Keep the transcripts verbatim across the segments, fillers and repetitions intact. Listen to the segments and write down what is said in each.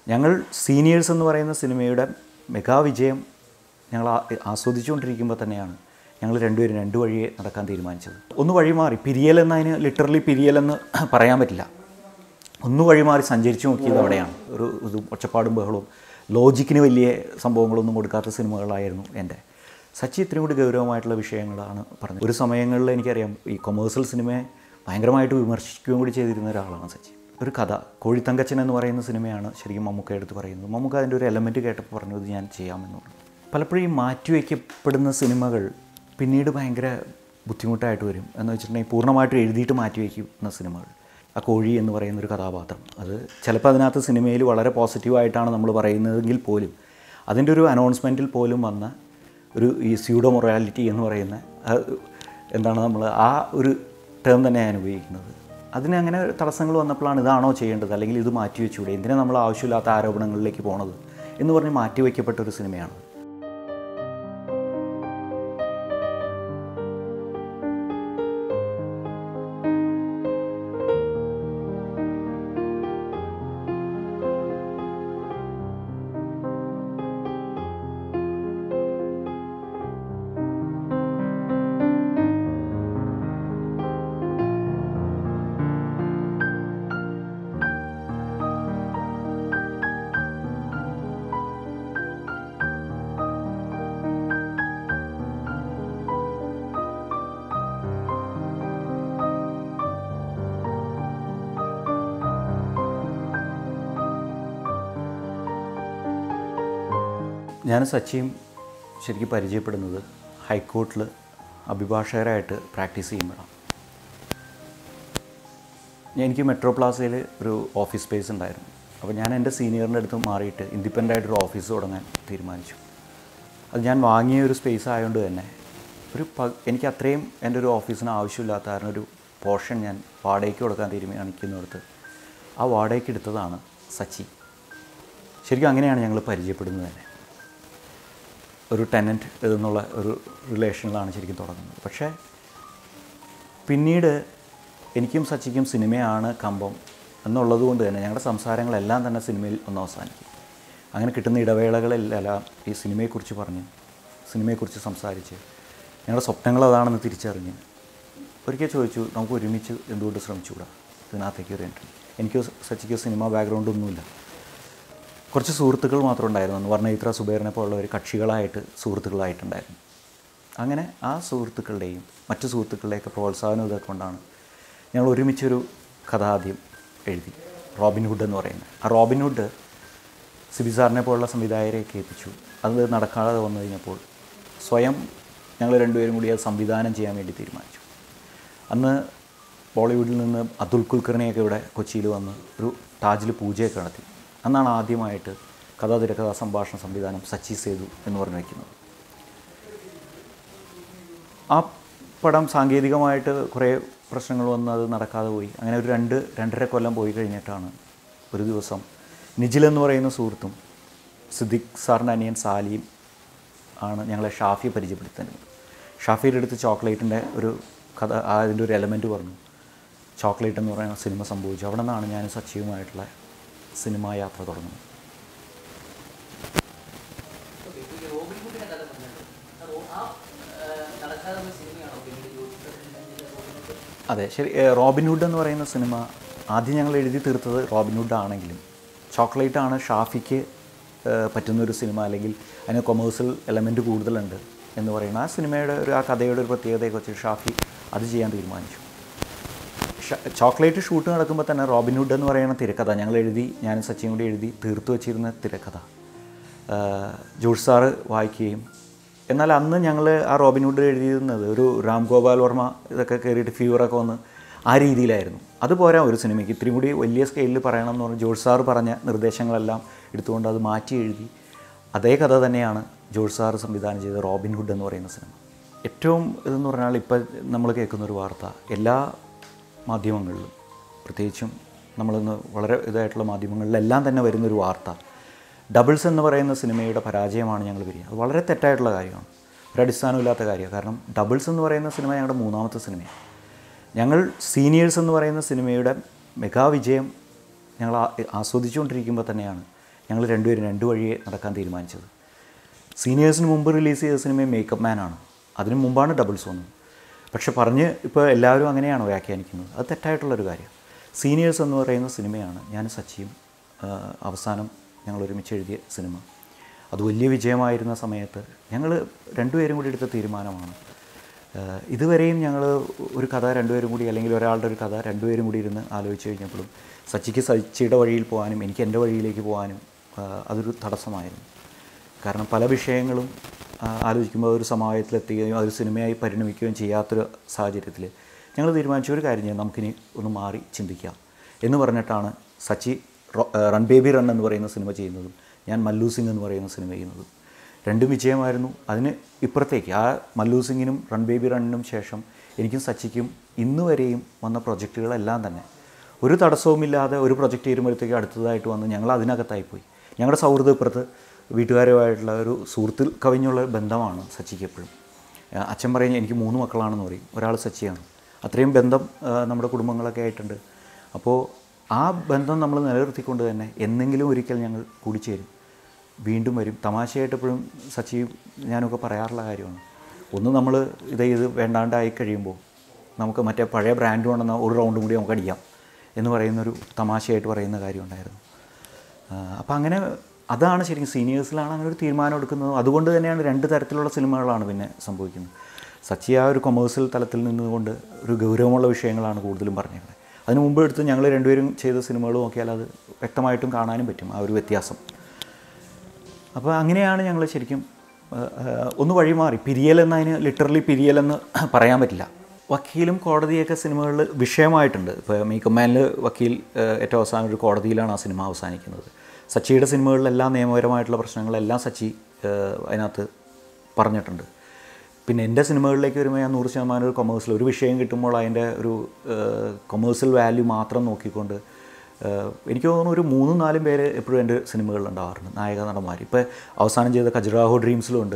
ഞങ്ങൾ സീനിയേഴ്സ് എന്ന് പറയുന്ന സിനിമയുടെ മെഗാ വിജയം ഞങ്ങൾ ആസ്വദിച്ചുകൊണ്ടിരിക്കുമ്പോൾ തന്നെയാണ് ഞങ്ങൾ രണ്ടുപേരും രണ്ട് വഴിയെ നടക്കാൻ തീരുമാനിച്ചത്. ഒന്ന് വഴി മാറി പിരിയൽ എന്നതിന് ലിറ്ററലി പിരിയലെന്ന് പറയാൻ പറ്റില്ല. ഒന്ന് വഴി മാറി സഞ്ചരിച്ചു നോക്കിയത് അവിടെയാണ്. ഒരു ഇത് ഒച്ചപ്പാടും ബഹളവും ലോജിക്കിന് വലിയ സംഭവങ്ങളൊന്നും കൊടുക്കാത്ത സിനിമകളായിരുന്നു എൻ്റെ. സച്ചി ഇത്രയും കൂടി ഗൗരവമായിട്ടുള്ള വിഷയങ്ങളാണ് പറഞ്ഞത്. ഒരു സമയങ്ങളിൽ എനിക്കറിയാം ഈ കൊമേഴ്സ്യൽ സിനിമയെ ഭയങ്കരമായിട്ട് വിമർശിക്കുകയും കൂടി ചെയ്തിരുന്ന ഒരാളാണ് സച്ചി. ഒരു കഥ കോഴിത്തങ്കച്ചൻ എന്ന് പറയുന്ന സിനിമയാണ് ശരിക്കും മമ്മൂക്ക എടുത്ത് പറയുന്നത്. മമ്മൂക്ക അതിൻ്റെ ഒരു എലമെൻറ്റ് കേട്ടപ്പോൾ പറഞ്ഞത് ഞാൻ ചെയ്യാമെന്നുള്ളത്. പലപ്പോഴും ഈ മാറ്റിവെക്കപ്പെടുന്ന സിനിമകൾ പിന്നീട് ഭയങ്കര ബുദ്ധിമുട്ടായിട്ട് വരും. എന്ന് വെച്ചിട്ടുണ്ടെങ്കിൽ പൂർണ്ണമായിട്ടും എഴുതിയിട്ട് മാറ്റിവെക്കുന്ന സിനിമകൾ. ആ കോഴി എന്ന് പറയുന്നൊരു കഥാപാത്രം അത് ചിലപ്പോൾ അതിനകത്ത് സിനിമയിൽ വളരെ പോസിറ്റീവായിട്ടാണ് നമ്മൾ പറയുന്നതെങ്കിൽ പോലും അതിൻ്റെ ഒരു അനൗൺസ്മെൻറ്റിൽ പോലും വന്ന ഒരു ഈ സ്യൂഡോ മൊറാലിറ്റി എന്ന് പറയുന്ന എന്താണ് നമ്മൾ ആ ഒരു ടേം തന്നെ ഞാൻ ഉപയോഗിക്കുന്നത്. അതിന് അങ്ങനെ തടസ്സങ്ങൾ വന്നപ്പോഴാണ് ഇതാണോ ചെയ്യേണ്ടത്, അല്ലെങ്കിൽ ഇത് മാറ്റിവെച്ചൂടെ, എന്തിനാ നമ്മൾ ആവശ്യമില്ലാത്ത ആരോപണങ്ങളിലേക്ക് പോണത് എന്ന് പറഞ്ഞ് മാറ്റിവെക്കപ്പെട്ട ഒരു സിനിമയാണ്. ഞാൻ സച്ചിയും ശരിക്കും പരിചയപ്പെടുന്നത് ഹൈക്കോർട്ടിൽ അഭിഭാഷകരായിട്ട് പ്രാക്ടീസ് ചെയ്യുമ്പോഴാണ്. എനിക്ക് മെട്രോ പ്ലാസയിൽ ഒരു ഓഫീസ് സ്പേസ് ഉണ്ടായിരുന്നു. അപ്പോൾ ഞാൻ എൻ്റെ സീനിയറിൻ്റെ അടുത്ത് മാറിയിട്ട് ഇൻഡിപെൻഡൻ്റ് ആയിട്ടൊരു ഓഫീസ് തുടങ്ങാൻ തീരുമാനിച്ചു. അത് ഞാൻ വാങ്ങിയ ഒരു സ്പേസ് ആയതുകൊണ്ട് തന്നെ ഒരു പ എനിക്ക് അത്രയും എൻ്റെ ഒരു ഓഫീസിന് ആവശ്യമില്ലാത്ത കാരണം ഒരു പോർഷൻ ഞാൻ വാടകയ്ക്ക് കൊടുക്കാൻ തീരുമാനിക്കുന്നിടത്ത് ആ വാടകയ്ക്ക് എടുത്തതാണ് സച്ചി. ശരിക്കും അങ്ങനെയാണ് ഞങ്ങൾ പരിചയപ്പെടുന്നത് തന്നെ. ഒരു ടെനൻറ്റ് എന്നുള്ള ഒരു റിലേഷനിലാണ് ശരിക്കും തുടങ്ങുന്നത്. പക്ഷേ പിന്നീട് എനിക്കും സച്ചിക്കും സിനിമയാണ് കമ്പം എന്നുള്ളത് കൊണ്ട് തന്നെ ഞങ്ങളുടെ സംസാരങ്ങളെല്ലാം തന്നെ സിനിമയിൽ ഒന്ന് അവസാനിക്കും. അങ്ങനെ കിട്ടുന്ന ഇടവേളകളിലെല്ലാം ഈ സിനിമയെക്കുറിച്ച് പറഞ്ഞ് സിനിമയെക്കുറിച്ച് സംസാരിച്ച് ഞങ്ങളുടെ സ്വപ്നങ്ങൾ അതാണെന്ന് തിരിച്ചറിഞ്ഞ് ഒരിക്കൽ ചോദിച്ചു, നമുക്ക് ഒരുമിച്ച് എന്തുകൊണ്ട് ശ്രമിച്ചുകൂടാ ഇതിനകത്തേക്ക് ഒരു എൻട്രി. എനിക്കോ സച്ചിക്കോ സിനിമ ബാക്ക്ഗ്രൗണ്ടൊന്നുമില്ല. കുറച്ച് സുഹൃത്തുക്കൾ മാത്രം ഉണ്ടായിരുന്നു. വർണ്ണയിത്ര സുബൈറിനെ പോലുള്ള ഒരു കക്ഷികളായിട്ട് സുഹൃത്തുക്കളായിട്ടുണ്ടായിരുന്നു. അങ്ങനെ ആ സുഹൃത്തുക്കളുടെയും മറ്റു സുഹൃത്തുക്കളുടെയൊക്കെ പ്രോത്സാഹനം ഇതൊക്കെ കൊണ്ടാണ് ഞങ്ങൾ ഒരുമിച്ചൊരു കഥ ആദ്യം എഴുതി, റോബിൻഹുഡ് എന്ന് പറയുന്നത്. ആ റോബിൻഹുഡ് സിബി സാറിനെ പോലുള്ള സംവിധായകരെയൊക്കെ ഏൽപ്പിച്ചു. അത് നടക്കാതെ വന്നു കഴിഞ്ഞപ്പോൾ സ്വയം ഞങ്ങൾ രണ്ടുപേരും കൂടി അത് സംവിധാനം ചെയ്യാൻ വേണ്ടി തീരുമാനിച്ചു. അന്ന് ബോളിവുഡിൽ നിന്ന് അതുൽ കുൽക്കർണിയൊക്കെ ഇവിടെ കൊച്ചിയിൽ വന്ന് ഒരു താജിൽ പൂജയൊക്കെ നടത്തി. അന്നാണ് ആദ്യമായിട്ട് കഥാ തിരക്കഥാ സംഭാഷണ സംവിധാനം സച്ചി സേതു എന്ന് പറഞ്ഞു വയ്ക്കുന്നത്. ആ പടം സാങ്കേതികമായിട്ട് കുറേ പ്രശ്നങ്ങൾ വന്ന് അത് നടക്കാതെ പോയി. അങ്ങനെ ഒരു രണ്ട് രണ്ടര കൊല്ലം പോയി കഴിഞ്ഞിട്ടാണ് ഒരു ദിവസം നിജിൽ എന്ന് പറയുന്ന സുഹൃത്തും സിദ്ദിഖ് സാറിൻ്റെ അനിയൻ സാലിയും ആണ് ഞങ്ങളെ ഷാഫിയെ പരിചയപ്പെടുത്തുന്നത്. ഷാഫിയുടെ അടുത്ത് ചോക്ലേറ്റിൻ്റെ ഒരു കഥ അതിൻ്റെ ഒരു എലമെൻറ്റ് പറഞ്ഞു. ചോക്ലേറ്റ് എന്ന് പറയുന്ന സിനിമ സംഭവിച്ചു. അവിടെ നിന്നാണ് ഞാൻ സച്ചിയുമായിട്ടുള്ള സിനിമാ യാത്ര തുടങ്ങുന്നത്. അതെ, ശരി. റോബിൻഹുഡ് എന്ന് പറയുന്ന സിനിമ ആദ്യം ഞങ്ങൾ എഴുതി തീർത്തത് റോബിൻഹുഡ് ആണെങ്കിലും ചോക്ലേറ്റാണ് ഷാഫിക്ക് പറ്റുന്നൊരു സിനിമ, അല്ലെങ്കിൽ അതിന് കൊമേഴ്സ്യൽ എലമെൻറ്റ് കൂടുതലുണ്ട് എന്ന് പറയുന്ന ആ സിനിമയുടെ ഒരു ആ കഥയുടെ ഒരു പ്രത്യേകതയെക്കുറിച്ച് ഷാഫി അത് ചെയ്യാൻ തീരുമാനിച്ചു. ചോക്ലേറ്റ് ഷൂട്ട് നടക്കുമ്പോൾ തന്നെ റോബിൻഹുഡ് എന്ന് പറയുന്ന തിരക്കഥ ഞങ്ങൾ എഴുതി, ഞാനും സച്ചിയും കൂടി എഴുതി തീർത്തു വച്ചിരുന്ന തിരക്കഥ ജോഷ് സാറ് വായിക്കുകയും, എന്നാൽ അന്ന് ഞങ്ങൾ ആ റോബിൻഹുഡ് എഴുതിയിരുന്നത് ഒരു രാം ഗോപാൽ വർമ്മ ഇതൊക്കെ കയറിയിട്ട് ഫീവറൊക്കെ വന്ന് ആ രീതിയിലായിരുന്നു. അതുപോരാ ഒരു സിനിമയ്ക്ക് ഇത്രയും കൂടി വലിയ സ്കെയിലിൽ പറയണം എന്ന് പറഞ്ഞ് ജോഷ് സാറ് പറഞ്ഞ നിർദ്ദേശങ്ങളെല്ലാം എടുത്തുകൊണ്ട് അത് മാറ്റി എഴുതി അതേ കഥ തന്നെയാണ് ജോഷ് സാറ് സംവിധാനം ചെയ്ത റോബിൻഹുഡ് എന്ന് പറയുന്ന സിനിമ. ഏറ്റവും ഇതെന്ന് പറഞ്ഞാൽ ഇപ്പം നമ്മൾ കേൾക്കുന്നൊരു വാർത്ത എല്ലാ മാധ്യമങ്ങളിലും, പ്രത്യേകിച്ചും നമ്മളിന്ന് വളരെ ഇതായിട്ടുള്ള മാധ്യമങ്ങളിലെല്ലാം തന്നെ വരുന്നൊരു വാർത്ത ഡബിൾസ് എന്ന് പറയുന്ന സിനിമയുടെ പരാജയമാണ് ഞങ്ങൾ വരിക. അത് വളരെ തെറ്റായിട്ടുള്ള കാര്യമാണ്, ഒരടിസ്ഥാനമില്ലാത്ത കാര്യമാണ്. കാരണം ഡബിൾസ് എന്ന് പറയുന്ന സിനിമ ഞങ്ങളുടെ മൂന്നാമത്തെ സിനിമയാണ്. ഞങ്ങൾ സീനിയേഴ്സ് എന്ന് പറയുന്ന സിനിമയുടെ മെഗാ വിജയം ഞങ്ങൾ ആസ്വദിച്ചുകൊണ്ടിരിക്കുമ്പോൾ തന്നെയാണ് ഞങ്ങൾ രണ്ടുപേരും രണ്ട് വഴിയെ നടക്കാൻ തീരുമാനിച്ചത്. സീനിയേഴ്സിന് മുമ്പ് റിലീസ് ചെയ്ത സിനിമ മേക്കപ്പ് മാനാണ്. അതിന് മുമ്പാണ് ഡബിൾ സോൺ. പക്ഷെ പറഞ്ഞ് ഇപ്പോൾ എല്ലാവരും അങ്ങനെയാണ് വ്യാഖ്യാനിക്കുന്നത്. അത് തെറ്റായിട്ടുള്ളൊരു കാര്യം. സീനിയേഴ്സ് എന്ന് പറയുന്ന സിനിമയാണ് ഞാൻ സച്ചിയും അവസാനം ഞങ്ങൾ ഒരുമിച്ച് എഴുതിയ സിനിമ. അത് വലിയ വിജയമായിരുന്ന സമയത്ത് ഞങ്ങൾ രണ്ടുപേരും കൂടി എടുത്ത തീരുമാനമാണ്. ഇതുവരെയും ഞങ്ങൾ ഒരു കഥ രണ്ടുപേരും കൂടി അല്ലെങ്കിൽ ഒരാളുടെ ഒരു കഥ രണ്ടുപേരും കൂടി ഇരുന്ന് ആലോചിച്ച് കഴിഞ്ഞപ്പോഴും സച്ചിക്ക് സച്ചിയുടെ വഴിയിൽ പോകാനും എനിക്ക് എൻ്റെ വഴിയിലേക്ക് പോകാനും അതൊരു തടസ്സമായിരുന്നു. കാരണം പല വിഷയങ്ങളും ആലോചിക്കുമ്പോൾ ഒരു സമവായത്തിലെത്തുകയും അതൊരു സിനിമയായി പരിണമിക്കുകയും ചെയ്യാത്തൊരു സാഹചര്യത്തിൽ ഞങ്ങൾ തീരുമാനിച്ച ഒരു കാര്യം ചെയ്യാം, നമുക്കിനി ഒന്ന് മാറി ചിന്തിക്കാം എന്ന് പറഞ്ഞിട്ടാണ് സച്ചി റൺ ബേബി റൺ എന്ന് പറയുന്ന സിനിമ ചെയ്യുന്നതും ഞാൻ മല്ലു സിംഗ് എന്ന് പറയുന്ന സിനിമ ചെയ്യുന്നതും. രണ്ടും വിജയമായിരുന്നു. അതിന് ഇപ്പുറത്തേക്ക് ആ മല്ലു സിംഗിനും റൺ ബേബി റണ്ണിനും ശേഷം എനിക്കും സച്ചിക്കും ഇന്ന് വരെയും വന്ന പ്രൊജക്റ്റുകളെല്ലാം തന്നെ ഒരു തടസ്സവുമില്ലാതെ ഒരു പ്രൊജക്റ്റ് തീരുമ്പോഴത്തേക്ക് അടുത്തതായിട്ട് വന്ന് ഞങ്ങൾ അതിനകത്തായിപ്പോയി. ഞങ്ങളുടെ സൗഹൃദം ഇപ്പുറത്ത് വീട്ടുകാരുമായിട്ടുള്ള ഒരു സുഹൃത്തിൽ കവിഞ്ഞുള്ള ബന്ധമാണ് സച്ചിക്ക് എപ്പോഴും. അച്ഛൻ പറയും എനിക്ക് മൂന്ന് മക്കളാണെന്ന് പറയും, ഒരാൾ സച്ചിയാണ്. അത്രയും ബന്ധം നമ്മുടെ കുടുംബങ്ങളൊക്കെ ആയിട്ടുണ്ട്. അപ്പോൾ ആ ബന്ധം നമ്മൾ നിലനിർത്തിക്കൊണ്ട് തന്നെ എന്നെങ്കിലും ഒരിക്കൽ ഞങ്ങൾ കൂടിച്ചേരും, വീണ്ടും വരും. തമാശയായിട്ട് എപ്പോഴും സച്ചിയും ഞാനൊക്കെ പറയാറുള്ള കാര്യമാണ്. ഒന്ന് നമ്മൾ ഇത് ഇത് വേണ്ടാണ്ടായി കഴിയുമ്പോൾ നമുക്ക് മറ്റേ പഴയ ബ്രാൻഡ് കൊണ്ടുവന്ന ഒരു റൗണ്ടും കൂടി നമുക്ക് അടിക്കാം എന്ന് പറയുന്നൊരു തമാശയായിട്ട് പറയുന്ന കാര്യം ഉണ്ടായിരുന്നു. അപ്പോൾ അങ്ങനെ അതാണ് ശരിക്കും സീനിയേഴ്സിലാണ് അങ്ങനെ ഒരു തീരുമാനം എടുക്കുന്നത്. അതുകൊണ്ട് തന്നെയാണ് രണ്ട് തരത്തിലുള്ള സിനിമകളാണ് പിന്നെ സംഭവിക്കുന്നത്. സച്ചി ആ ഒരു കൊമേഴ്സ്യൽ തലത്തിൽ നിന്നുകൊണ്ട് ഒരു ഗൗരവമുള്ള വിഷയങ്ങളാണ് കൂടുതലും പറഞ്ഞേക്കുന്നത്. അതിന് മുമ്പ് എടുത്ത് ഞങ്ങൾ രണ്ടുപേരും ചെയ്ത സിനിമകൾ നോക്കിയാൽ അത് വ്യക്തമായിട്ടും കാണാനും പറ്റും ആ ഒരു വ്യത്യാസം. അപ്പോൾ അങ്ങനെയാണ് ഞങ്ങൾ ശരിക്കും ഒന്ന് വഴി മാറി. പിരിയൽ എന്നതിന് ലിറ്ററലി പിരിയലെന്ന് പറയാൻ പറ്റില്ല. വക്കീലും കോടതിയൊക്കെ സിനിമകളിൽ വിഷയമായിട്ടുണ്ട്. ഇപ്പോൾ മേക്കപ്പ് മാനിൽ വക്കീൽ ഏറ്റവും അവസാനം ഒരു കോടതിയിലാണ് ആ സിനിമ അവസാനിക്കുന്നത്. സച്ചിയുടെ സിനിമകളിലെല്ലാം നിയമപരമായിട്ടുള്ള പ്രശ്നങ്ങളെല്ലാം സച്ചി അതിനകത്ത് പറഞ്ഞിട്ടുണ്ട്. പിന്നെ എൻ്റെ സിനിമകളിലേക്ക് വരുമ്പോൾ ഞാൻ നൂറ് ശതമാനം ഒരു കൊമേഴ്സ്യൽ ഒരു വിഷയം കിട്ടുമ്പോൾ അതിൻ്റെ ഒരു കൊമേഴ്സ്യൽ വാല്യൂ മാത്രം നോക്കിക്കൊണ്ട് എനിക്ക് തോന്നുന്നു ഒരു മൂന്നും നാലും പേര് എപ്പോഴും എൻ്റെ സിനിമകളിലുണ്ടാവാറുണ്ട്, നായക നടന്മാർ. ഇപ്പോൾ അവസാനം ചെയ്ത ഖജുറാഹോ ഡ്രീംസിലുണ്ട്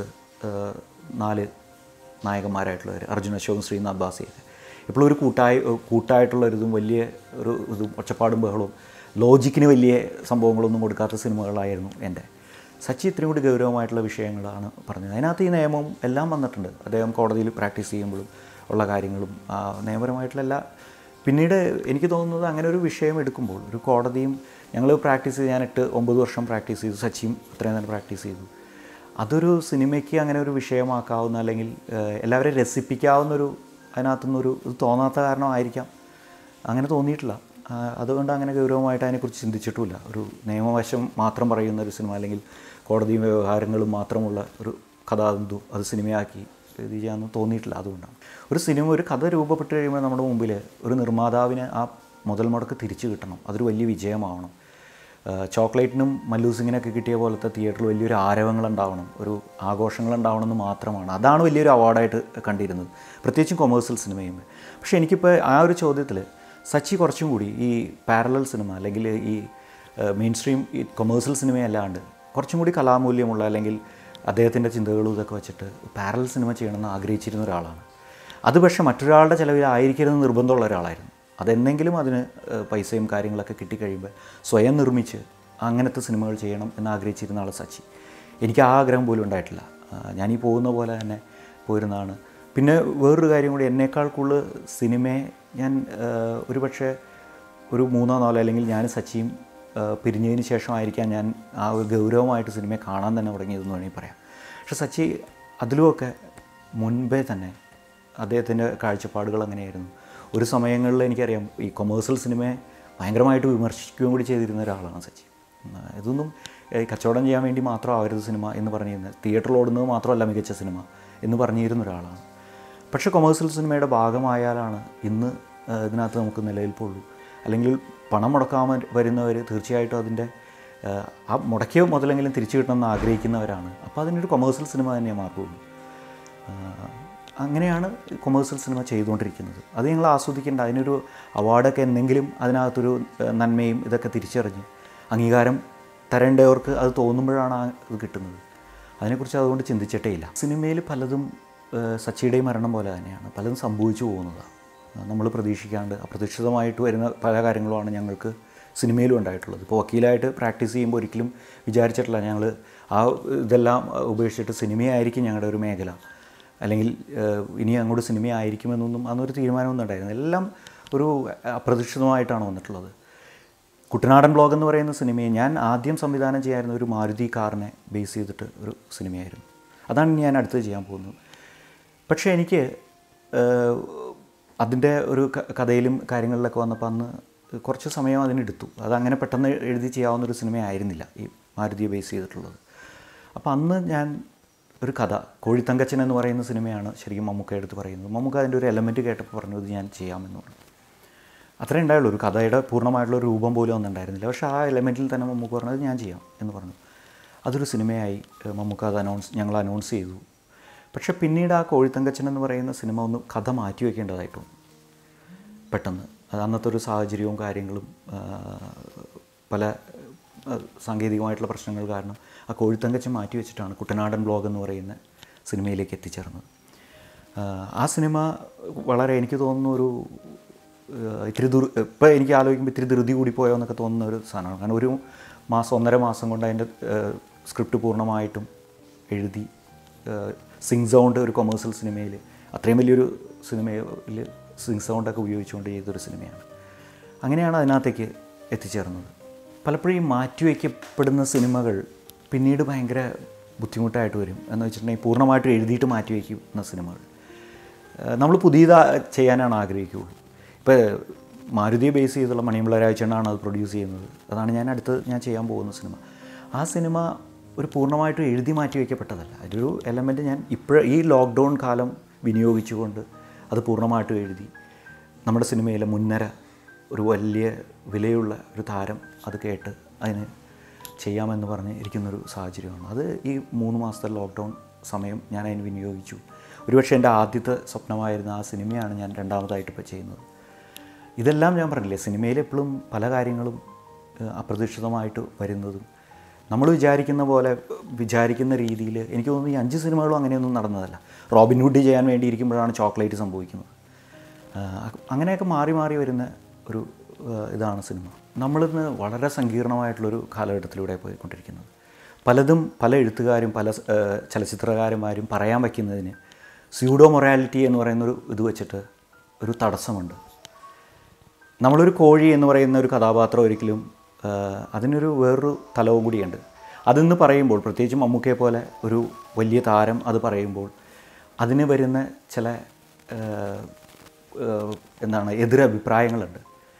നാല് നായകന്മാരായിട്ടുള്ളവർ, അർജുൻ അശോകും ശ്രീനാഥ് ബാസിയൊക്കെ. ഇപ്പോഴും ഒരു കൂട്ടായി കൂട്ടായിട്ടുള്ളൊരിതും വലിയ ഒരു ഇതും ഒച്ചപ്പാടും ബഹളവും ലോജിക്കിന് വലിയ സംഭവങ്ങളൊന്നും കൊടുക്കാത്ത സിനിമകളായിരുന്നു എൻ്റെ. സച്ചി ഇത്രയും കൂടി ഗൗരവമായിട്ടുള്ള വിഷയങ്ങളാണ് പറഞ്ഞത്. അതിനകത്ത് ഈ നിയമം എല്ലാം വന്നിട്ടുണ്ട്. അദ്ദേഹം കോടതിയിൽ പ്രാക്ടീസ് ചെയ്യുമ്പോഴും ഉള്ള കാര്യങ്ങളും നിയമപരമായിട്ടുള്ള എല്ലാ. പിന്നീട് എനിക്ക് തോന്നുന്നത് അങ്ങനെ ഒരു വിഷയം എടുക്കുമ്പോൾ ഒരു കോടതിയും ഞങ്ങൾ പ്രാക്ടീസ് ചെയ്ത് ഞാൻ എട്ട് ഒമ്പത് വർഷം പ്രാക്ടീസ് ചെയ്തു, സച്ചിയും അത്രയും തന്നെ പ്രാക്ടീസ് ചെയ്തു. അതൊരു സിനിമയ്ക്ക് അങ്ങനെ ഒരു വിഷയമാക്കാവുന്ന അല്ലെങ്കിൽ എല്ലാവരെയും രസിപ്പിക്കാവുന്നൊരു അതിനകത്തുനിന്നൊരു ഇത് തോന്നാത്ത കാരണമായിരിക്കാം അങ്ങനെ തോന്നിയിട്ടില്ല. അതുകൊണ്ട് അങ്ങനെ ഗൗരവമായിട്ട് അതിനെക്കുറിച്ച് ചിന്തിച്ചിട്ടുമില്ല. ഒരു നിയമവശം മാത്രം പറയുന്ന ഒരു സിനിമ അല്ലെങ്കിൽ കോടതിയും വ്യവഹാരങ്ങളും മാത്രമുള്ള ഒരു കഥാതന്തു അത് സിനിമയാക്കി ഇത് ചെയ്യാമെന്ന് തോന്നിയിട്ടില്ല. അതുകൊണ്ടാണ് ഒരു സിനിമ ഒരു കഥ രൂപപ്പെട്ട് കഴിയുമ്പോൾ നമ്മുടെ മുമ്പിൽ ഒരു നിർമ്മാതാവിന് ആ മുതൽ മുടക്ക് തിരിച്ചു കിട്ടണം, അതൊരു വലിയ വിജയമാവണം. ചോക്ലേറ്റിനും മല്ലു സിംഗിനൊക്കെ കിട്ടിയ പോലത്തെ തിയേറ്ററിൽ വലിയൊരു ആരവങ്ങളുണ്ടാവണം, ഒരു ആഘോഷങ്ങളുണ്ടാവണം എന്ന് മാത്രമാണ്. അതാണ് വലിയൊരു അവാർഡായിട്ട് കണ്ടിരുന്നത്, പ്രത്യേകിച്ചും കൊമേഴ്സ്യൽ സിനിമയും. പക്ഷേ എനിക്കിപ്പോൾ ആ ഒരു ചോദ്യത്തിൽ സച്ചി കുറച്ചും കൂടി ഈ പാരലൽ സിനിമ അല്ലെങ്കിൽ ഈ മെയിൻ സ്ട്രീം ഈ കൊമേഴ്സ്യൽ സിനിമയല്ലാണ്ട് കുറച്ചും കൂടി കലാമൂല്യമുള്ള അല്ലെങ്കിൽ അദ്ദേഹത്തിൻ്റെ ചിന്തകളും ഇതൊക്കെ വെച്ചിട്ട് പാരലൽ സിനിമ ചെയ്യണമെന്ന് ആഗ്രഹിച്ചിരുന്ന ഒരാളാണ്. അത് പക്ഷേ മറ്റൊരാളുടെ ചിലവിൽ ആയിരിക്കരുതെന്ന് നിർബന്ധമുള്ള ഒരാളായിരുന്നു. അതെന്തെങ്കിലും അതിന് പൈസയും കാര്യങ്ങളൊക്കെ കിട്ടിക്കഴിയുമ്പോൾ സ്വയം നിർമ്മിച്ച് അങ്ങനത്തെ സിനിമകൾ ചെയ്യണം എന്ന് ആഗ്രഹിച്ചിരുന്ന ആൾ സച്ചി. എനിക്ക് ആ ആഗ്രഹം പോലും ഉണ്ടായിട്ടില്ല. ഞാനീ പോകുന്ന പോലെ തന്നെ പോയിരുന്നതാണ്. പിന്നെ വേറൊരു കാര്യം കൂടി, എന്നേക്കാൾ കൂടുതൽ സിനിമയെ ഞാൻ ഒരു പക്ഷേ ഒരു മൂന്നോ നാലോ അല്ലെങ്കിൽ ഞാൻ സച്ചിയും പിരിഞ്ഞതിന് ശേഷമായിരിക്കാം ഞാൻ ആ ഒരു ഗൗരവമായിട്ട് സിനിമയെ കാണാൻ തന്നെ തുടങ്ങിയതെന്ന് വേണമെങ്കിൽ പറയാം. പക്ഷേ സച്ചി അതിലുമൊക്കെ മുൻപേ തന്നെ അദ്ദേഹത്തിൻ്റെ കാഴ്ചപ്പാടുകൾ അങ്ങനെയായിരുന്നു. ഒരു സമയങ്ങളിൽ എനിക്കറിയാം ഈ കൊമേഴ്സ്യൽ സിനിമയെ ഭയങ്കരമായിട്ട് വിമർശിക്കുകയും കൂടി ചെയ്തിരുന്ന ഒരാളാണ് സച്ചി. ഇതൊന്നും കച്ചവടം ചെയ്യാൻ വേണ്ടി മാത്രം ആവരുത് സിനിമ എന്ന് പറഞ്ഞിരുന്നത്, തിയേറ്ററിൽ ഓടുന്നത് മാത്രമല്ല മികച്ച സിനിമ എന്ന് പറഞ്ഞിരുന്ന ഒരാളാണ്. പക്ഷേ കൊമേഴ്സ്യൽ സിനിമയുടെ ഭാഗമായാലാണ് ഇന്ന് ഇതിനകത്ത് നമുക്ക് നിലനിൽപ്പുള്ളൂ. അല്ലെങ്കിൽ പണം മുടക്കാൻ വരുന്നവർ തീർച്ചയായിട്ടും അതിൻ്റെ ആ മുടക്കിയ മുതലെങ്കിലും തിരിച്ചു കിട്ടണമെന്ന് ആഗ്രഹിക്കുന്നവരാണ്. അപ്പോൾ അതിനൊരു കൊമേഴ്സ്യൽ സിനിമ തന്നെ മാറുള്ളൂ. അങ്ങനെയാണ് കൊമേഴ്സ്യൽ സിനിമ ചെയ്തുകൊണ്ടിരിക്കുന്നത്. അത് ഞങ്ങൾ ആസ്വദിക്കേണ്ട, അതിനൊരു അവാർഡൊക്കെ എന്തെങ്കിലും അതിനകത്തൊരു നന്മയും ഇതൊക്കെ തിരിച്ചറിഞ്ഞ് അംഗീകാരം തരേണ്ടവർക്ക് അത് തോന്നുമ്പോഴാണ് ഇത് കിട്ടുന്നത്. അതിനെക്കുറിച്ച് അതുകൊണ്ട് ചിന്തിച്ചിട്ടേ ഇല്ല. സിനിമയിൽ പലതും സച്ചിയുടെയും മരണം പോലെ തന്നെയാണ്, പലതും സംഭവിച്ചു പോകുന്നതാണ്. നമ്മൾ പ്രതീക്ഷിക്കാണ്ട് അപ്രതീക്ഷിതമായിട്ട് വരുന്ന പല കാര്യങ്ങളുമാണ് ഞങ്ങൾക്ക് സിനിമയിലും ഉണ്ടായിട്ടുള്ളത്. ഇപ്പോൾ വക്കീലായിട്ട് പ്രാക്ടീസ് ചെയ്യുമ്പോൾ ഒരിക്കലും വിചാരിച്ചിട്ടില്ല ഞങ്ങൾ ആ ഇതെല്ലാം ഉപേക്ഷിച്ചിട്ട് സിനിമയായിരിക്കും ഞങ്ങളുടെ ഒരു മേഖല, അല്ലെങ്കിൽ ഇനി അങ്ങോട്ട് സിനിമയായിരിക്കുമെന്നൊന്നും അന്നൊരു തീരുമാനമൊന്നും ഉണ്ടായിരുന്നു. എല്ലാം ഒരു അപ്രതീക്ഷിതമായിട്ടാണ് വന്നിട്ടുള്ളത്. കുട്ടനാടൻ ബ്ലോഗ് എന്ന് പറയുന്ന സിനിമയെ ഞാൻ ആദ്യം സംവിധാനം ചെയ്യാറുന്ന ഒരു മാരുതി കാറിനെ ബേസ് ചെയ്തിട്ട് ഒരു സിനിമയായിരുന്നു. അതാണ് ഞാൻ അടുത്ത് ചെയ്യാൻ പോകുന്നത്. പക്ഷേ എനിക്ക് അതിൻ്റെ ഒരു കഥയിലും കാര്യങ്ങളിലൊക്കെ വന്നപ്പോൾ അന്ന് കുറച്ച് സമയം അതിനെടുത്തു. അതങ്ങനെ പെട്ടെന്ന് എഴുതി ചെയ്യാവുന്നൊരു സിനിമയായിരുന്നില്ല ഈ മാരുതിയെ ബേസ് ചെയ്തിട്ടുള്ളത്. അപ്പോൾ അന്ന് ഞാൻ ഒരു കഥ, കോഴിത്തങ്കച്ചൻ എന്ന് പറയുന്ന സിനിമയാണ് ശരിക്കും മമ്മൂക്ക എടുത്ത് പറയുന്നത്. മമ്മൂക്ക അതിൻ്റെ ഒരു എലമെൻറ്റ് കേട്ടപ്പോൾ പറഞ്ഞു ഇത് ഞാൻ ചെയ്യാമെന്ന് പറഞ്ഞു. അത്രേ ഉണ്ടായുള്ളൂ. ഒരു കഥയുടെ പൂർണ്ണമായിട്ടുള്ള രൂപം പോലും ഒന്നും ഉണ്ടായിരുന്നില്ല. പക്ഷേ ആ എലമെൻറ്റിൽ തന്നെ മമ്മൂക്ക പറഞ്ഞത് ഞാൻ ചെയ്യാം എന്ന് പറഞ്ഞു. അതൊരു സിനിമയായി. മമ്മൂക്ക അത് അനൗൺസ് ഞങ്ങൾ അനൗൺസ് ചെയ്തു. പക്ഷേ പിന്നീട് ആ കോഴിത്തങ്കച്ചൻ എന്ന് പറയുന്ന സിനിമ ഒന്ന് കഥ മാറ്റി വയ്ക്കേണ്ടതായിട്ട് വന്നു പെട്ടെന്ന്. അത് അന്നത്തെ ഒരു സാഹചര്യവും കാര്യങ്ങളും പല സാങ്കേതികമായിട്ടുള്ള പ്രശ്നങ്ങൾ കാരണം ആ കോഴിത്തങ്കച്ചൻ മാറ്റി വെച്ചിട്ടാണ് കുട്ടനാടൻ ബ്ലോഗ് എന്ന് പറയുന്ന സിനിമയിലേക്ക് എത്തിച്ചേർന്നത്. ആ സിനിമ വളരെ എനിക്ക് തോന്നുന്നു ഒരു ഇത്തിരി ദുർ ഇപ്പോൾ എനിക്ക് ആലോചിക്കുമ്പോൾ ഇത്തിരി ധൃതി കൂടിപ്പോയോ എന്നൊക്കെ തോന്നുന്ന ഒരു സാധനമാണ്. കാരണം ഒരു മാസം ഒന്നര മാസം കൊണ്ട് അതിൻ്റെ സ്ക്രിപ്റ്റ് പൂർണ്ണമായിട്ടും എഴുതി സിങ് സൗണ്ട് ഒരു കൊമേഴ്സ്യൽ സിനിമയിൽ അത്രയും വലിയൊരു സിനിമയിൽ സിങ് സൗണ്ടൊക്കെ ഉപയോഗിച്ചുകൊണ്ട് ചെയ്തൊരു സിനിമയാണ്. അങ്ങനെയാണ് അതിനകത്തേക്ക് എത്തിച്ചേർന്നത്. പലപ്പോഴും ഈ മാറ്റിവെക്കപ്പെടുന്ന സിനിമകൾ പിന്നീട് ഭയങ്കര ബുദ്ധിമുട്ടായിട്ട് വരും. എന്ന് വെച്ചിട്ടുണ്ടെങ്കിൽ പൂർണ്ണമായിട്ടും എഴുതിയിട്ട് മാറ്റിവെക്കുന്ന സിനിമകൾ നമ്മൾ പുതിയതായി ചെയ്യാനാണ് ആഗ്രഹിക്കുകയുള്ളൂ. ഇപ്പോൾ മാരുതിയെ ബേസ് ചെയ്തുള്ള മണിയമ്പിള്ള രാജേണ്ണനാണ് അത് പ്രൊഡ്യൂസ് ചെയ്യുന്നത്. അതാണ് ഞാൻ അടുത്ത് ഞാൻ ചെയ്യാൻ പോകുന്ന സിനിമ. ആ സിനിമ ഒരു പൂർണ്ണമായിട്ടും എഴുതി മാറ്റി വയ്ക്കപ്പെട്ടതല്ല. അതിലൊരു എലമെൻറ്റ് ഞാൻ ഇപ്പോൾ ഈ ലോക്ക്ഡൗൺ കാലം വിനിയോഗിച്ചുകൊണ്ട് അത് പൂർണ്ണമായിട്ടും എഴുതി നമ്മുടെ സിനിമയിലെ മുൻനിര ഒരു വലിയ വിലയുള്ള ഒരു താരം അത് കേട്ട് അതിന് ചെയ്യാമെന്ന് പറഞ്ഞ് ഇരിക്കുന്നൊരു സാഹചര്യമാണ്. അത് ഈ മൂന്ന് മാസത്തെ ലോക്ക്ഡൗൺ സമയം ഞാൻ അതിന് വിനിയോഗിച്ചു. ഒരുപക്ഷെ എൻ്റെ ആദ്യത്തെ സ്വപ്നമായിരുന്ന ആ സിനിമയാണ് ഞാൻ രണ്ടാമതായിട്ട് ഇപ്പോൾ ചെയ്യുന്നത്. ഇതെല്ലാം ഞാൻ പറഞ്ഞില്ലേ, സിനിമയിൽ എപ്പോഴും പല കാര്യങ്ങളും അപ്രതീക്ഷിതമായിട്ട് വരുന്നതും നമ്മൾ വിചാരിക്കുന്ന പോലെ വിചാരിക്കുന്ന രീതിയിൽ എനിക്ക് തോന്നുന്നു ഈ അഞ്ച് സിനിമകളും അങ്ങനെയൊന്നും നടന്നതല്ല. റോബിൻ ഹുഡ് ചെയ്യാൻ വേണ്ടി ഇരിക്കുമ്പോഴാണ് ചോക്ലേറ്റ് സംഭവിക്കുന്നത്. അങ്ങനെയൊക്കെ മാറി മാറി വരുന്ന ഒരു ഇതാണ് സിനിമ. നമ്മളിന്ന് വളരെ സങ്കീർണമായിട്ടുള്ളൊരു കാലഘട്ടത്തിലൂടെ പോയിക്കൊണ്ടിരിക്കുന്നത്. പലതും പല എഴുത്തുകാരും പല ചലച്ചിത്രകാരന്മാരും പറയാൻ വയ്ക്കുന്നതിന് സ്യൂഡോ മൊറാലിറ്റി എന്ന് പറയുന്നൊരു ഇത് വെച്ചിട്ട് ഒരു തടസ്സമുണ്ട്. നമ്മളൊരു കോഴി എന്ന് പറയുന്ന ഒരു കഥാപാത്രം ഒരിക്കലും അതിനൊരു വേറൊരു തലവും കൂടിയുണ്ട്. അതെന്ന് പറയുമ്പോൾ പ്രത്യേകിച്ച് മമ്മൂക്കയെ പോലെ ഒരു വലിയ താരം അത് പറയുമ്പോൾ അതിന് വരുന്ന ചില എന്താണ് എതിരഭിപ്രായങ്ങളുണ്ട്.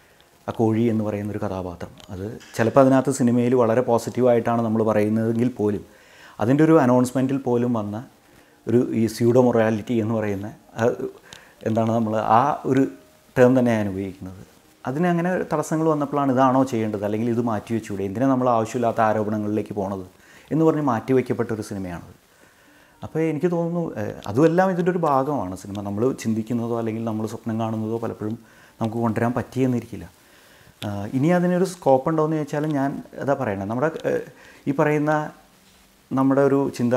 ആ കോഴി എന്ന് പറയുന്നൊരു കഥാപാത്രം അത് ചിലപ്പോൾ അതിനകത്ത് സിനിമയിൽ വളരെ പോസിറ്റീവായിട്ടാണ് നമ്മൾ പറയുന്നതെങ്കിൽ പോലും അതിൻ്റെ ഒരു അനൗൺസ്മെൻറ്റിൽ പോലും വന്ന ഒരു ഈ സ്യൂഡോ മൊറാലിറ്റി എന്ന് പറയുന്ന എന്താണ് നമ്മൾ ആ ഒരു ടേം തന്നെ ഞാൻ ഉപയോഗിക്കുന്നത്. അതിന് അങ്ങനെ തടസ്സങ്ങൾ വന്നപ്പോഴാണ് ഇതാണോ ചെയ്യേണ്ടത്, അല്ലെങ്കിൽ ഇത് മാറ്റിവെച്ചൂടെ, എന്തിനാ നമ്മൾ ആവശ്യമില്ലാത്ത ആരോപണങ്ങളിലേക്ക് പോണത് എന്ന് പറഞ്ഞ് മാറ്റിവെക്കപ്പെട്ട ഒരു സിനിമയാണത്. അപ്പോൾ എനിക്ക് തോന്നുന്നു അതുമെല്ലാം ഇതിൻ്റെ ഒരു ഭാഗമാണ്. സിനിമ നമ്മൾ ചിന്തിക്കുന്നതോ അല്ലെങ്കിൽ നമ്മൾ സ്വപ്നം കാണുന്നതോ പലപ്പോഴും നമുക്ക് കൊണ്ടുവരാൻ പറ്റിയെന്നിരിക്കില്ല. ഇനി അതിനൊരു സ്കോപ്പ് ഉണ്ടോ എന്ന് ചോദിച്ചാൽ ഞാൻ അതാ പറയണത്, നമ്മുടെ ഈ പറയുന്ന നമ്മുടെ ഒരു ചിന്ത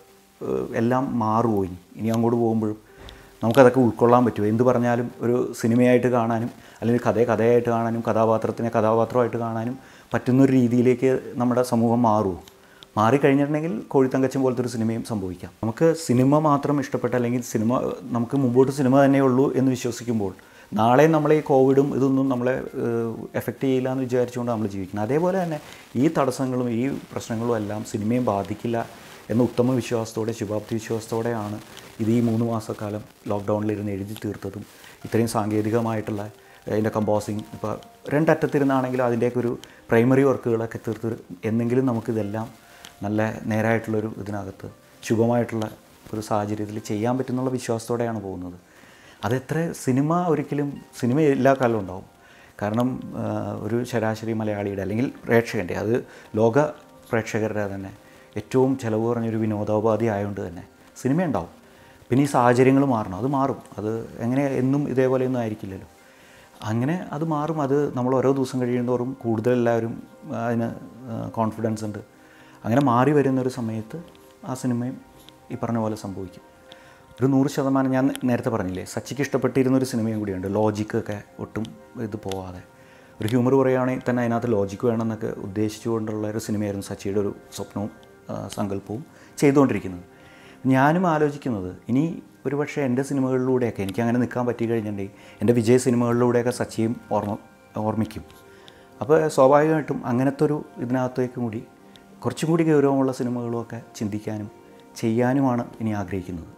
എല്ലാം മാറുമോ ഇനി ഇനി അങ്ങോട്ട് പോകുമ്പോഴും നമുക്കതൊക്കെ ഉൾക്കൊള്ളാൻ പറ്റുമോ? എന്ത് പറഞ്ഞാലും ഒരു സിനിമയായിട്ട് കാണാനും അല്ലെങ്കിൽ കഥയെ കഥയായിട്ട് കാണാനും കഥാപാത്രത്തിനെ കഥാപാത്രമായിട്ട് കാണാനും പറ്റുന്നൊരു രീതിയിലേക്ക് നമ്മുടെ സമൂഹം മാറുമോ? മാറിക്കഴിഞ്ഞിട്ടുണ്ടെങ്കിൽ കോഴിത്തങ്കച്ചൻ പോലത്തെ ഒരു സിനിമയും സംഭവിക്കാം. നമുക്ക് സിനിമ മാത്രം ഇഷ്ടപ്പെട്ട അല്ലെങ്കിൽ സിനിമ നമുക്ക് മുമ്പോട്ട് സിനിമ തന്നെയുള്ളൂ എന്ന് വിശ്വസിക്കുമ്പോൾ നാളെ നമ്മളെ ഈ കോവിഡും ഇതൊന്നും നമ്മളെ എഫക്റ്റ് ചെയ്യില്ല എന്ന് വിചാരിച്ചുകൊണ്ട് നമ്മൾ ജീവിക്കുന്നത്. അതേപോലെ തന്നെ ഈ തടസ്സങ്ങളും ഈ പ്രശ്നങ്ങളും എല്ലാം സിനിമയെ ബാധിക്കില്ല എന്ന ഉത്തമ വിശ്വാസത്തോടെ ശുഭാപ്തി വിശ്വാസത്തോടെയാണ് ഇത് ഈ മൂന്ന് മാസക്കാലം ലോക്ക്ഡൗണിലിരുന്ന് എഴുതി തീർത്തതും ഇത്രയും സാങ്കേതികമായിട്ടുള്ള അതിൻ്റെ കമ്പോസിങ് ഇപ്പോൾ രണ്ടറ്റത്തിരുന്നാണെങ്കിലും അതിൻ്റെയൊക്കെ ഒരു പ്രൈമറി വർക്കുകളൊക്കെ തീർത്ത് എന്നെങ്കിലും നമുക്കിതെല്ലാം നല്ല നേരായിട്ടുള്ളൊരു ഇതിനകത്ത് ശുഭമായിട്ടുള്ള ഒരു സാഹചര്യത്തിൽ ചെയ്യാൻ പറ്റുന്നുള്ള വിശ്വാസത്തോടെയാണ് പോകുന്നത്. അതെത്ര സിനിമ ഒരിക്കലും സിനിമ എല്ലാ കാലവും ഉണ്ടാവും. കാരണം ഒരു ശരാശരി മലയാളിയുടെ അല്ലെങ്കിൽ പ്രേക്ഷകൻ്റെ അത് ലോക പ്രേക്ഷകരുടെ തന്നെ ഏറ്റവും ചിലവ് കുറഞ്ഞൊരു വിനോദോപാധി ആയതുകൊണ്ട് തന്നെ സിനിമ ഉണ്ടാവും. പിന്നെ ഈ സാഹചര്യങ്ങൾ മാറണം, അത് മാറും. അത് എങ്ങനെ എന്നും ഇതേപോലെയൊന്നും ആയിരിക്കില്ലല്ലോ. അങ്ങനെ അത് മാറും. അത് നമ്മൾ ഓരോ ദിവസം കഴിയുന്നതോറും കൂടുതൽ എല്ലാവരും അതിന് കോൺഫിഡൻസ് ഉണ്ട്. അങ്ങനെ മാറി വരുന്നൊരു സമയത്ത് ആ സിനിമയും ഈ പറഞ്ഞ പോലെ സംഭവിക്കും. ഒരു നൂറ് ശതമാനം ഞാൻ നേരത്തെ പറഞ്ഞില്ലേ, സച്ചിക്ക് ഇഷ്ടപ്പെട്ടിരുന്നൊരു സിനിമയും കൂടിയുണ്ട്, ലോജിക്കൊക്കെ ഒട്ടും ഇത് പോവാതെ ഒരു ഹ്യൂമർ പറയുകയാണെങ്കിൽ തന്നെ അതിനകത്ത് ലോജിക്ക് വേണമെന്നൊക്കെ ഉദ്ദേശിച്ചുകൊണ്ടുള്ള ഒരു സിനിമയായിരുന്നു സച്ചിയുടെ ഒരു സ്വപ്നവും സങ്കല്പവും ചെയ്തുകൊണ്ടിരിക്കുന്നത്. ഞാനും ആലോചിക്കുന്നത് ഇനി ഒരു പക്ഷേ എൻ്റെ സിനിമകളിലൂടെയൊക്കെ എനിക്ക് അങ്ങനെ നിൽക്കാൻ പറ്റി കഴിഞ്ഞിട്ടുണ്ടെങ്കിൽ എൻ്റെ വിജയ സിനിമകളിലൂടെയൊക്കെ സച്ചിയും ഓർമ്മ ഓർമ്മിക്കും. അപ്പോൾ സ്വാഭാവികമായിട്ടും അങ്ങനത്തെ ഒരു ഇതിനകത്തേക്കും കൂടി കുറച്ചും കൂടി ഗൗരവമുള്ള സിനിമകളുമൊക്കെ ചിന്തിക്കാനും ചെയ്യാനുമാണ് ഇനി ആഗ്രഹിക്കുന്നത്.